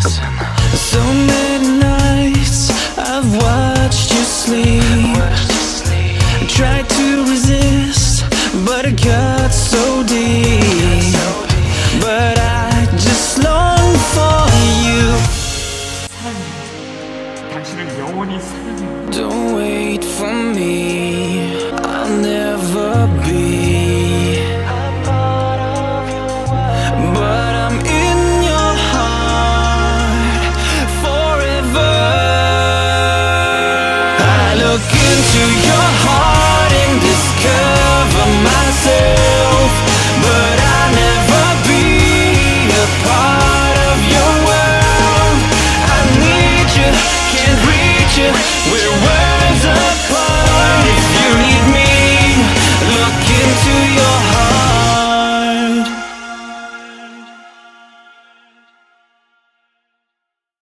So many nights I've watched you sleep. Tried to resist, but it got so deep. But I just long for you. 당신은 영원히 사랑해. Don't wait for me.